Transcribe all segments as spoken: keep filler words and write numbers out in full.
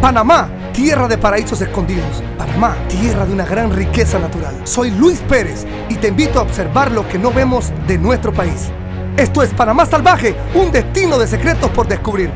Panamá, tierra de paraísos escondidos. Panamá, tierra de una gran riqueza natural. Soy Luis Pérez y te invito a observar lo que no vemos de nuestro país. Esto es Panamá Salvaje, un destino de secretos por descubrir.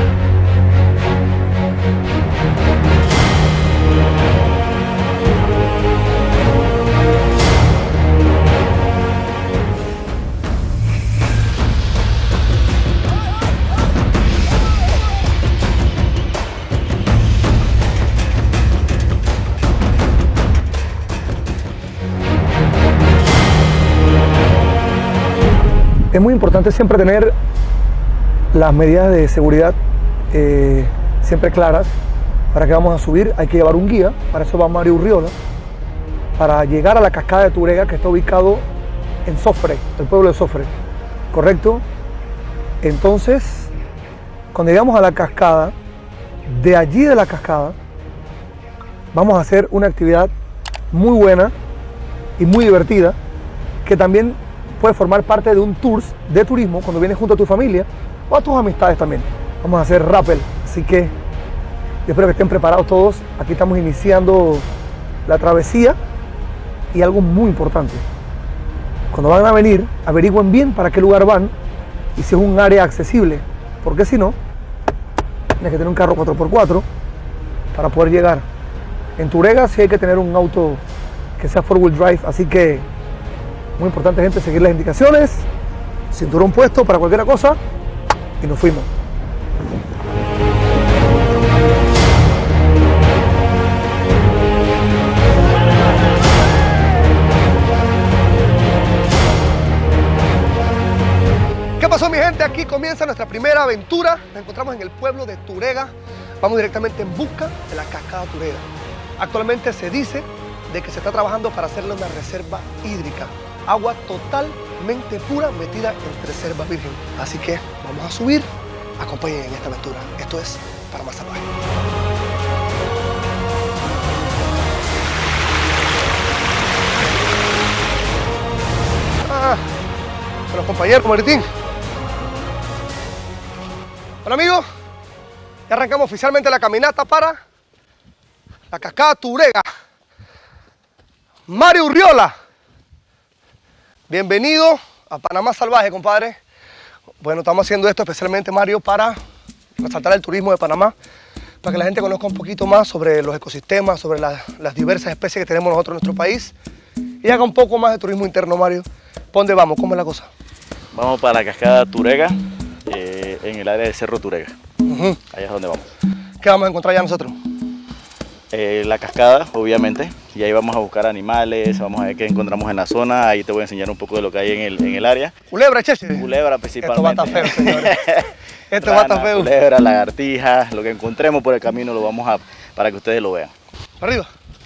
Es muy importante siempre tener las medidas de seguridad eh, siempre claras. Para que vamos a subir hay que llevar un guía, para eso va Mario Urriola, para llegar a la cascada de Turega, que está ubicado en Sofre, el pueblo de Sofre, ¿correcto? Entonces, cuando llegamos a la cascada, de allí de la cascada, vamos a hacer una actividad muy buena y muy divertida, que también puede formar parte de un tour de turismo cuando vienes junto a tu familia o a tus amistades también. Vamos a hacer rappel, así que yo espero que estén preparados todos. Aquí estamos iniciando la travesía y algo muy importante. Cuando van a venir, averigüen bien para qué lugar van y si es un área accesible, porque si no, tienes que tener un carro cuatro por cuatro para poder llegar. En Turega sí hay que tener un auto que sea four wheel drive, así que muy importante, gente, seguir las indicaciones, cinturón puesto para cualquier cosa y nos fuimos. ¿Qué pasó, mi gente? Aquí comienza nuestra primera aventura. Nos encontramos en el pueblo de Turega. Vamos directamente en busca de la cascada Turega. Actualmente se dice de que se está trabajando para hacerle una reserva hídrica. Agua totalmente pura metida entre selva virgen. Así que vamos a subir, acompañen en esta aventura. Esto es Panamá Salvaje. Ah, con los compañeros, Maritín. Hola, amigos. Ya arrancamos oficialmente la caminata para la cascada Turega. Mario Urriola, bienvenido a Panamá Salvaje, compadre. Bueno, estamos haciendo esto especialmente, Mario, para resaltar el turismo de Panamá, para que la gente conozca un poquito más sobre los ecosistemas, sobre la, las diversas especies que tenemos nosotros en nuestro país y haga un poco más de turismo interno, Mario. ¿Por dónde vamos? ¿Cómo es la cosa? Vamos para la cascada Turega, eh, en el área de Cerro Turega. Uh-huh. Allá es donde vamos. ¿Qué vamos a encontrar ya nosotros? Eh, la cascada, obviamente, y ahí vamos a buscar animales, vamos a ver qué encontramos en la zona. Ahí te voy a enseñar un poco de lo que hay en el, en el área. ¿Culebra, Cheche? Culebra principalmente. Esto va a estar feo, señores. Esto Rana, va a estar feo. Culebra, lagartijas, lo que encontremos por el camino lo vamos a, para que ustedes lo vean. Arriba.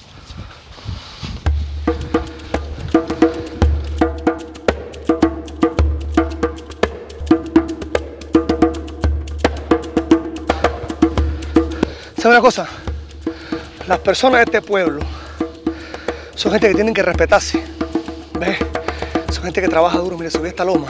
¿Sabe una cosa? Las personas de este pueblo son gente que tienen que respetarse. ¿Ves? Son gente que trabaja duro. Mire, subí esta loma.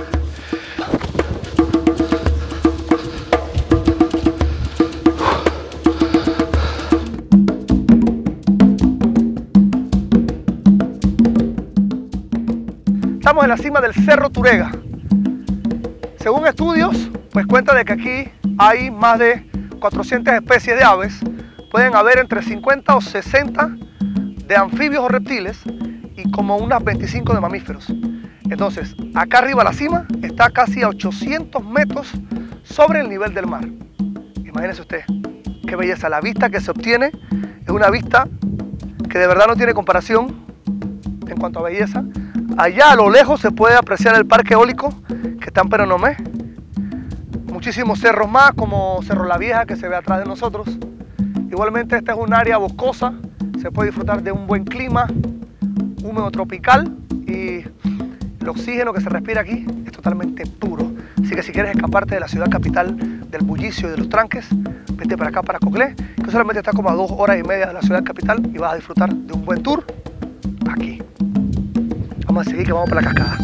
Estamos en la cima del Cerro Turega. Según estudios, pues cuenta de que aquí hay más de cuatrocientas especies de aves. Pueden haber entre cincuenta o sesenta de anfibios o reptiles y como unas veinticinco de mamíferos. Entonces, acá arriba la cima está casi a ochocientos metros sobre el nivel del mar. Imagínense usted, qué belleza. La vista que se obtiene es una vista que de verdad no tiene comparación en cuanto a belleza. Allá a lo lejos se puede apreciar el parque eólico que está en Peronomé. Muchísimos cerros más, como Cerro La Vieja, que se ve atrás de nosotros. Igualmente esta es un área boscosa, se puede disfrutar de un buen clima, húmedo tropical, y el oxígeno que se respira aquí es totalmente puro. Así que si quieres escaparte de la ciudad capital, del bullicio y de los tranques, vete para acá, para Coclé, que solamente está como a dos horas y media de la ciudad capital y vas a disfrutar de un buen tour aquí. Vamos a seguir, que vamos para la cascada.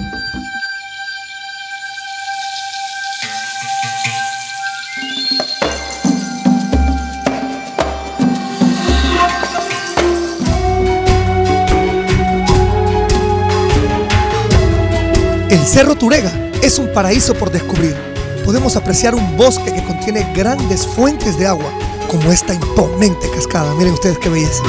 El Cerro Turega es un paraíso por descubrir. Podemos apreciar un bosque que contiene grandes fuentes de agua, como esta imponente cascada. Miren ustedes qué belleza.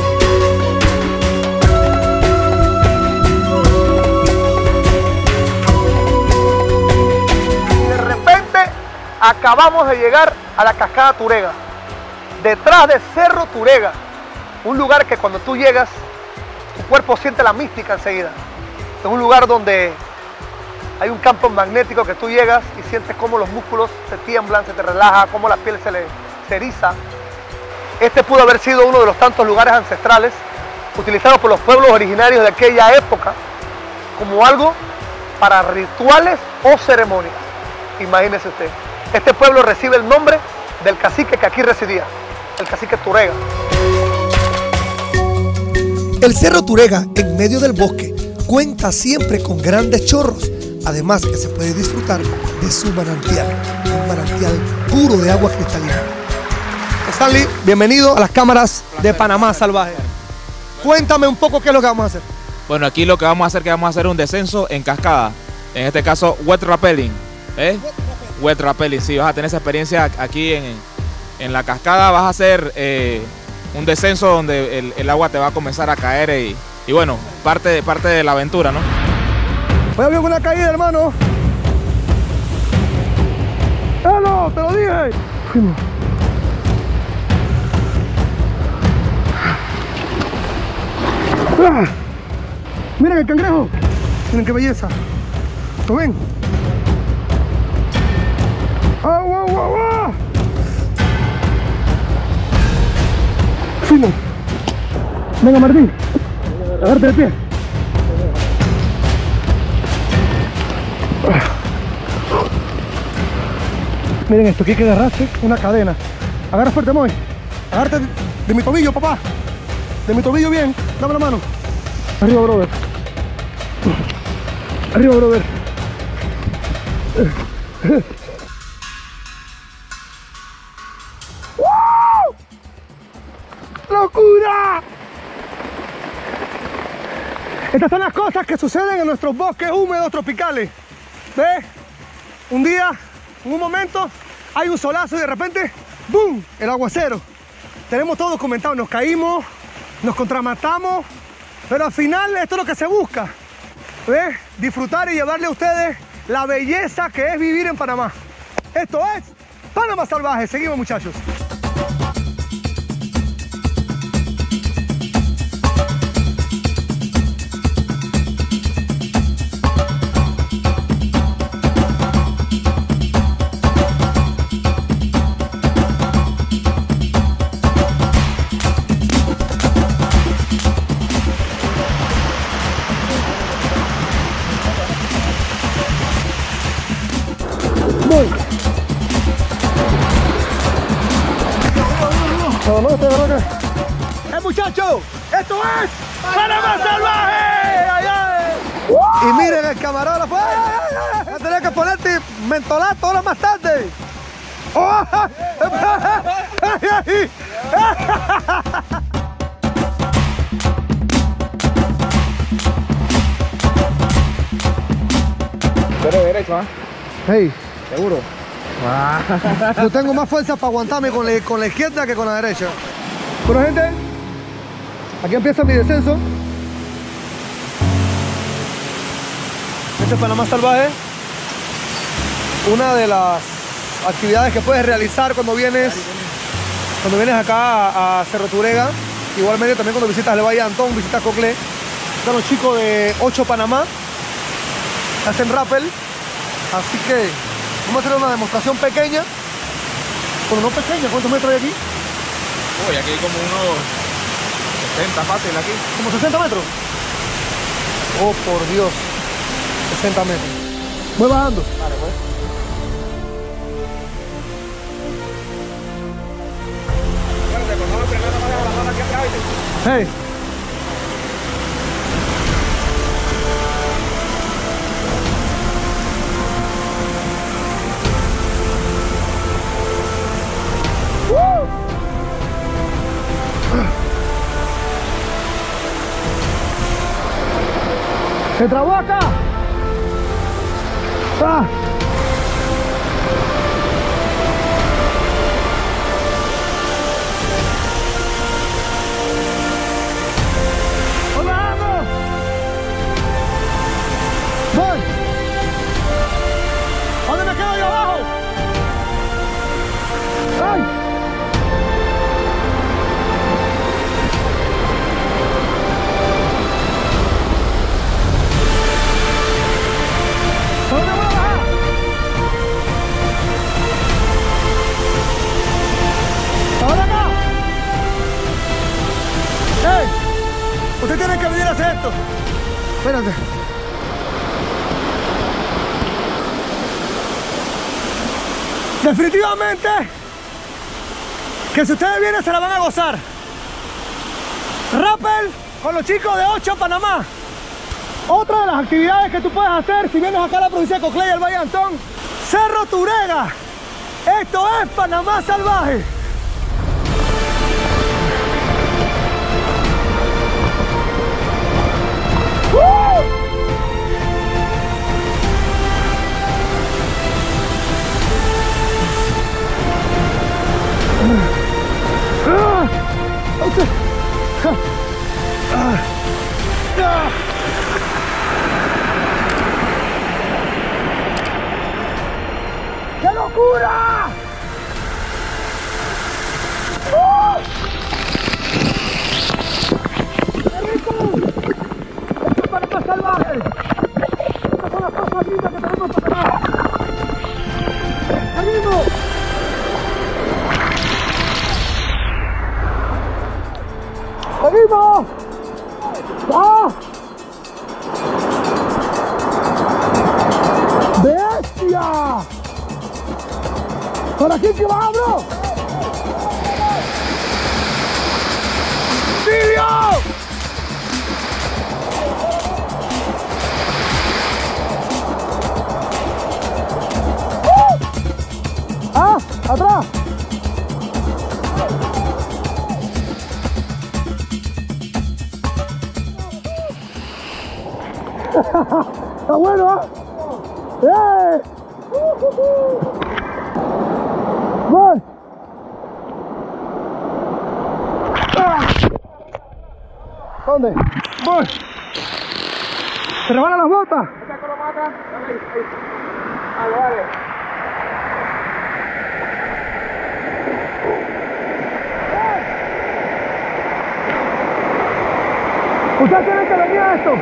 De repente acabamos de llegar a la cascada Turega, detrás del Cerro Turega, un lugar que cuando tú llegas, tu cuerpo siente la mística enseguida. Es un lugar donde hay un campo magnético que tú llegas y sientes cómo los músculos se tiemblan, se te relaja, cómo la piel se, le, se eriza. Este pudo haber sido uno de los tantos lugares ancestrales utilizados por los pueblos originarios de aquella época como algo para rituales o ceremonias. Imagínese usted. Este pueblo recibe el nombre del cacique que aquí residía, el cacique Turega. El Cerro Turega, en medio del bosque, cuenta siempre con grandes chorros, además que se puede disfrutar de su manantial, un manantial puro de agua cristalina. Stanley, bienvenido a las cámaras de Panamá Salvaje. Cuéntame un poco qué es lo que vamos a hacer. Bueno, aquí lo que vamos a hacer es que vamos a hacer un descenso en cascada, en este caso wet rappelling. ¿eh? Wet rappelling, sí, vas a tener esa experiencia aquí en, en la cascada, vas a hacer eh, un descenso donde el, el agua te va a comenzar a caer y, y bueno, parte de, parte de la aventura, ¿no? Voy a ver una caída, hermano. ¡Ah, no! ¡Te lo dije! Fuimos. ¡Ah! ¡Miren el cangrejo! ¡Miren qué belleza! ¿Lo ven? ¡Ah, guau, guau, guau! ¡Fuimos! Venga, Martín. Agárrate el pie. Miren esto, aquí hay que agarrarse una cadena. Agarra fuerte, Moy. Agárrate de, de mi tobillo, papá. De mi tobillo bien. Dame la mano. Arriba, brother. Arriba, brother. ¡Wow! ¡Locura! Estas son las cosas que suceden en nuestros bosques húmedos tropicales. ¿Ves? Un día, en un momento, hay un solazo y de repente, ¡boom!, el aguacero. Tenemos todo documentado, nos caímos, nos contramatamos, pero al final esto es lo que se busca. ¿Ves? Disfrutar y llevarle a ustedes la belleza que es vivir en Panamá. Esto es Panamá Salvaje. Seguimos, muchachos. No, no, te agarro acá. ¡Eh, muchachos! ¡Esto es Panamá Salvaje! ¡Ay, ay! Y miren el camarógrafo. ¡Ay, ay, ay! Vas a tener que ponerte mentolato ahora más tarde. ¡Oh! ¡Ay, ay! Pero derecho, ¿ah? ¿eh? Hey, ¿Seguro? yo tengo más fuerza para aguantarme con la, con la izquierda que con la derecha. Bueno, gente, aquí empieza mi descenso. Este es Panamá Salvaje. Una de las actividades que puedes realizar cuando vienes cuando vienes acá a, a Cerro Turega. Igualmente también cuando visitas el Valle de Antón, visitas Coclé. Están los chicos de ocho Panamá, hacen rappel. Así que vamos a hacer una demostración pequeña. Bueno, no pequeña, ¿cuántos metros hay aquí? Uy, aquí hay como unos sesenta fácil aquí. ¿Como sesenta metros? Oh, por Dios. sesenta metros. Voy bajando. Vale, pues. Hey. ¡Se trabó acá! Ah. ¡Vamos! ¡Voy! ¿Dónde me quedo yo abajo? ¡Ay! ¿Dónde voy a bajar? ¿Ahora acá? ¡Ey! Usted tiene que venir a hacer esto. Espérate. Definitivamente que si ustedes vienen se la van a gozar. Rappel con los chicos de ocho Panamá. Otra de las actividades que tú puedes hacer si vienes acá a la provincia de Coclé y el Valle Antón, Cerro Turega. Esto es Panamá salvaje. ¡Uh! Ah, okay. Ah, ah. ¡Qué locura! ¡Oh! ¡Qué rico! Esto es Panamá salvaje. Estas son las cosas lindas que tenemos para Panamá. ¡Seguimos! ¡Seguimos! ¡Ah! ¡Bestia! ¿Por aquí que va, bro? ¡Silvio! ¡Uh! ¡Ah! ¡Atrás! Está bueno, ¿ah? ¿eh? ¡Eh! ¡Voy! ¡Ah! ¿Dónde? ¡Voy! ¡Se rebalan las botas! Vale, vale. Ustedes tienen que venir a esto.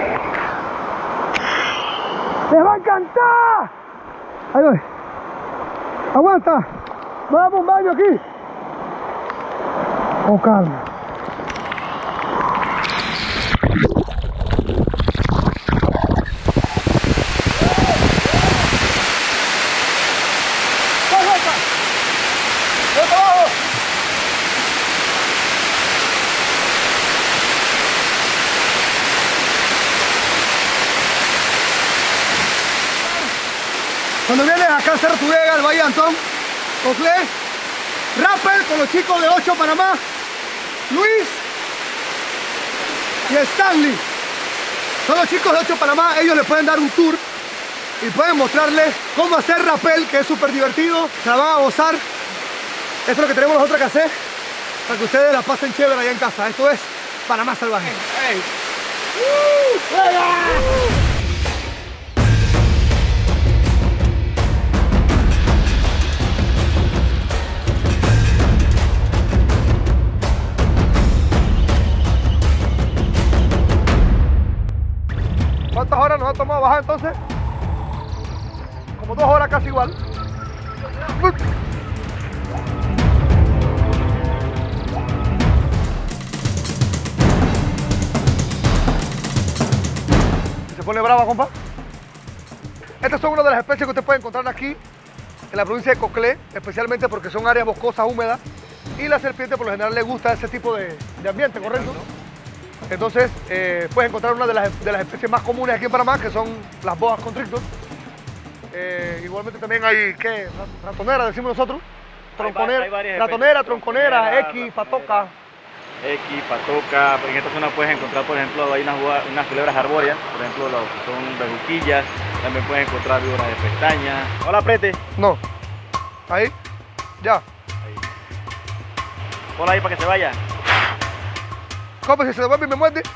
¡Les va a encantar! Ahí voy. Aguanta. Vamos un baño aquí. Con calma. Cuando vienes acá a Cerro Turega, el Valle Antón, Coclé, Rappel con los chicos de ocho Panamá, Luis y Stanley. Son los chicos de ocho Panamá, ellos les pueden dar un tour y pueden mostrarles cómo hacer rappel, que es súper divertido, se la van a gozar. Esto es lo que tenemos nosotros que hacer para que ustedes la pasen chévere allá en casa. Esto es Panamá salvaje. Hey. ¡Uh! ¡Uh! ¿Cuántas horas nos ha tomado bajar entonces? Como dos horas casi igual. ¿Se pone brava, compa? Estas son una de las especies que usted puede encontrar aquí en la provincia de Coclé, especialmente porque son áreas boscosas, húmedas, y la serpiente por lo general le gusta ese tipo de, de ambiente, ¿correcto? Entonces, eh, puedes encontrar una de las, de las especies más comunes aquí en Panamá, que son las boas constrictor. Eh, igualmente también hay, ¿qué? Ratonera, decimos nosotros. Tronconera, hay, hay ratonera, tronconera, X, patoca. X, patoca. En esta zona puedes encontrar, por ejemplo, hay unas, unas culebras arbóreas, por ejemplo, lo que son bejuquillas, También puedes encontrar víboras de pestaña. No la apretes. No. Ahí. Ya. Ahí. Ponla ahí para que se vaya. ¿Cómo si se devuelve y me muerde?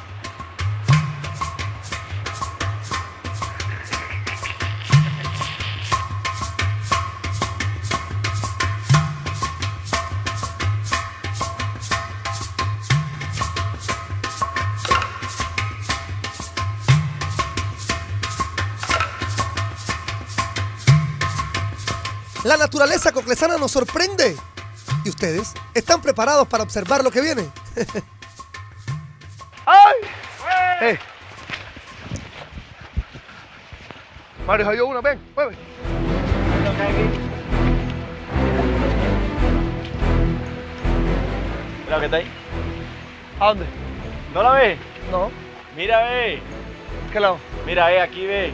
La naturaleza coclesana nos sorprende. ¿Y ustedes están preparados para observar lo que viene? ¡Ay! ¡Eh! Mario, salió una, ven, mueve. Mira lo que está ahí. ¿A dónde? ¿No la ves? No. Mira, ve. ¿Qué lado? Mira, ve, aquí ve.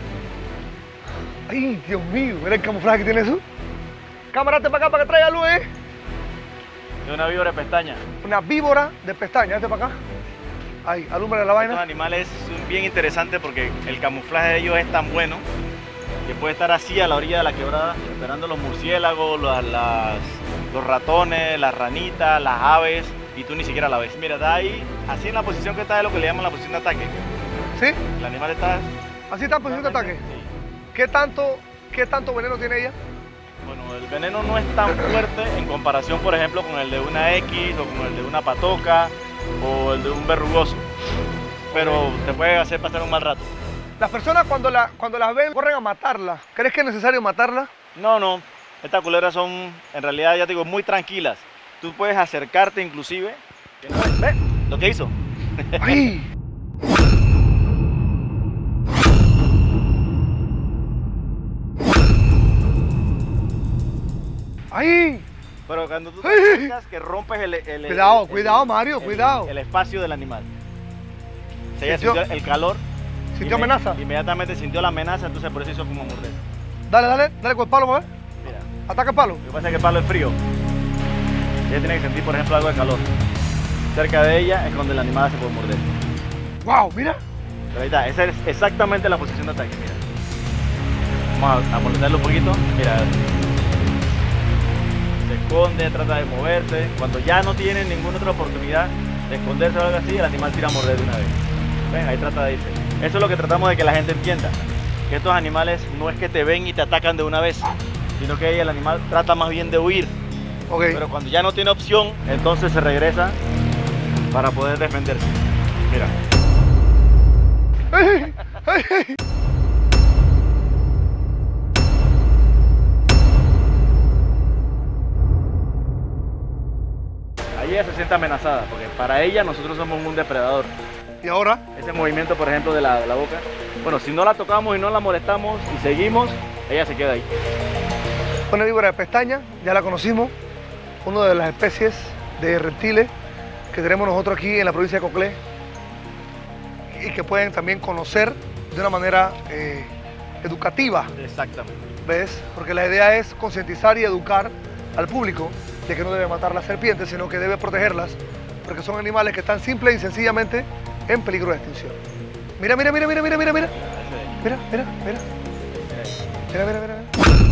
Ay, Dios mío, mira el camuflaje que tiene eso. Cámara, para acá para que traiga luz, ¿eh? Es una víbora de pestaña. Una víbora de pestaña, este para acá. Ahí, alúmbrale la Estos vaina. animales son bien interesantes porque el camuflaje de ellos es tan bueno que puede estar así a la orilla de la quebrada esperando los murciélagos, las, las, los ratones, las ranitas, las aves y tú ni siquiera la ves. Mira, está ahí, así en la posición que está de lo que le llaman la posición de ataque. ¿Sí? El animal está... Así está en posición de ataque. Sí. ¿Qué tanto, qué tanto veneno tiene ella? Bueno, el veneno no es tan fuerte en comparación, por ejemplo, con el de una X o con el de una patoca o el de un verrugoso, pero te puede hacer pasar un mal rato. Las personas cuando, la, cuando las ven corren a matarla. ¿Crees que es necesario matarla? No, no, estas culeras son en realidad, ya te digo, muy tranquilas. Tú puedes acercarte inclusive. ¿Ves lo que hizo? ¡Ay! ¡Ay! Pero cuando tú te ¡Ay! acercas, que rompes el, el, el Cuidado, el- cuidado, Mario, el- cuidado. el espacio del animal. Se ella Sintió- sintió el calor. ¿Sintió inme- amenaza? Inmediatamente sintió la amenaza, entonces por eso hizo como morder. Dale, dale, dale con el palo, ¿ver? Mira, Ataca el palo. lo que pasa es que el palo es frío. Ella tiene que sentir, por ejemplo, algo de calor. Cerca de ella es donde el animal se puede morder. ¡Wow! Mira. Pero ahí está, esa es exactamente la posición de ataque, mira. Vamos a, a molestarlo un poquito, mira. Se esconde, trata de moverse. Cuando ya no tiene ninguna otra oportunidad de esconderse o algo así, el animal tira a morder de una vez. Ven, ahí trata de irse. Eso es lo que tratamos de que la gente entienda. Que estos animales no es que te ven y te atacan de una vez, sino que el animal trata más bien de huir. Ok. Pero cuando ya no tiene opción, entonces se regresa para poder defenderse. Mira. ¡Ay! ¡Ay! ¡Ay! Ahí ella se siente amenazada, porque para ella nosotros somos un depredador. ¿Y ahora? Ese movimiento, por ejemplo, de la, de la boca, bueno, si no la tocamos y no la molestamos y seguimos, ella se queda ahí. Una víbora de pestaña, ya la conocimos. Una de las especies de reptiles que tenemos nosotros aquí en la provincia de Coclé y que pueden también conocer de una manera eh, educativa, Exactamente. ¿ves? Porque la idea es concientizar y educar al público de que no debe matar las serpientes, sino que debe protegerlas, porque son animales que están simple y sencillamente en peligro de extinción. Mira, mira, mira, mira, mira, mira, mira. Mira, mira, mira. Mira, mira, mira.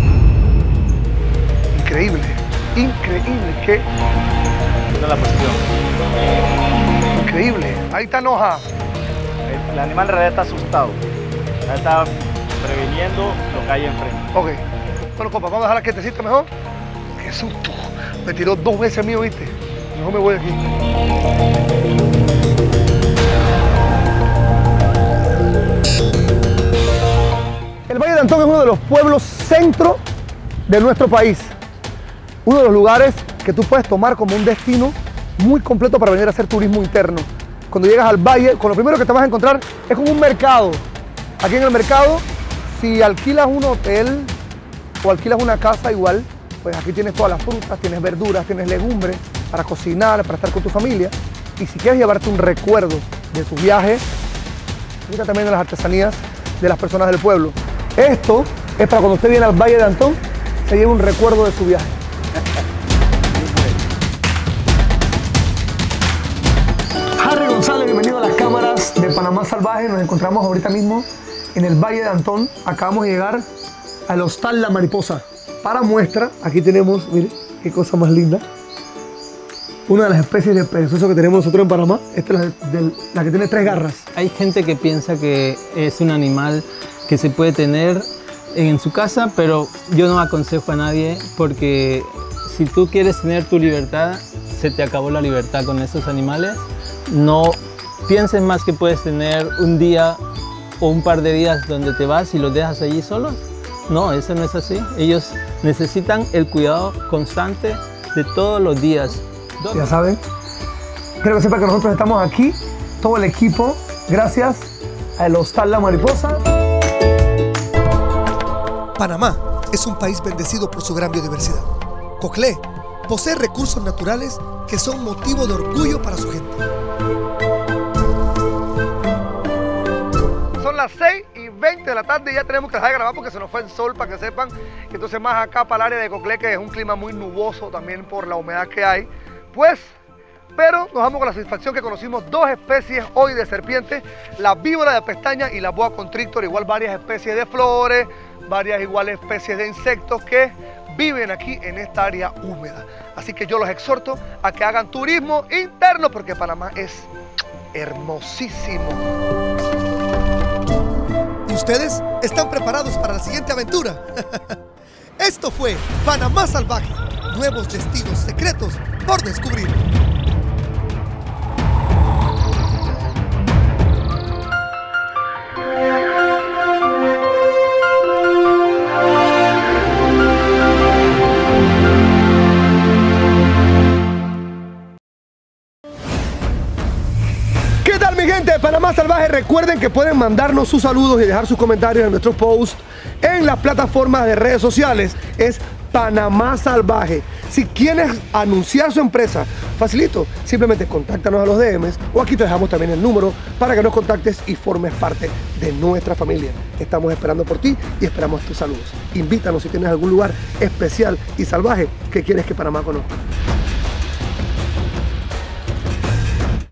Increíble, increíble, qué Esta es la posición. increíble. Ahí está Noja. El, el animal en realidad está asustado. Ya está previniendo lo que hay enfrente. Ok. Bueno, compa, vamos a dejarla quietecita mejor. Qué susto. Me tiró dos veces a mí, ¿viste? Mejor me voy de aquí. El Valle de Antón es uno de los pueblos centro de nuestro país. Uno de los lugares que tú puedes tomar como un destino muy completo para venir a hacer turismo interno. Cuando llegas al valle, con lo primero que te vas a encontrar es con un mercado. Aquí en el mercado, si alquilas un hotel o alquilas una casa igual, pues aquí tienes todas las frutas, tienes verduras, tienes legumbres para cocinar, para estar con tu familia. Y si quieres llevarte un recuerdo de tu viaje, disfruta también de las artesanías de las personas del pueblo. Esto es para cuando usted viene al Valle de Antón, se lleve un recuerdo de su viaje. Harry González, bienvenido a las cámaras de Panamá Salvaje. Nos encontramos ahorita mismo en el Valle de Antón. Acabamos de llegar al Hostal La Mariposa. Para muestra, aquí tenemos, mire, qué cosa más linda. Una de las especies de perezoso que tenemos nosotros en Panamá. Esta es la, de, la que tiene tres garras. Hay gente que piensa que es un animal que se puede tener en su casa, pero yo no aconsejo a nadie porque si tú quieres tener tu libertad, se te acabó la libertad con esos animales. No pienses más que puedes tener un día o un par de días donde te vas y los dejas allí solos. No, eso no es así. Ellos necesitan el cuidado constante de todos los días. Ya saben, quiero que sepan que nosotros estamos aquí, todo el equipo, gracias al Hostal La Mariposa. Panamá es un país bendecido por su gran biodiversidad. Coclé posee recursos naturales que son motivo de orgullo para su gente. Son las seis y veinte de la tarde y ya tenemos que dejar de grabar porque se nos fue el sol, para que sepan. Entonces más acá para el área de Coclé, que es un clima muy nuboso también por la humedad que hay. Pues, pero nos vamos con la satisfacción que conocimos dos especies hoy de serpientes, la víbora de pestaña y la boa constrictor, igual varias especies de flores, varias iguales especies de insectos que viven aquí en esta área húmeda. Así que yo los exhorto a que hagan turismo interno porque Panamá es hermosísimo. ¿Y ustedes están preparados para la siguiente aventura? Esto fue Panamá Salvaje. Nuevos destinos secretos por descubrir. ¿Qué tal mi gente de Panamá Salvaje? Recuerden que pueden mandarnos sus saludos y dejar sus comentarios en nuestros posts en las plataformas de redes sociales. Es Panamá Salvaje. Si quieres anunciar su empresa, facilito, simplemente contáctanos a los D Ms o aquí te dejamos también el número para que nos contactes y formes parte de nuestra familia. Estamos esperando por ti y esperamos tus saludos. Invítanos si tienes algún lugar especial y salvaje que quieres que Panamá conozca.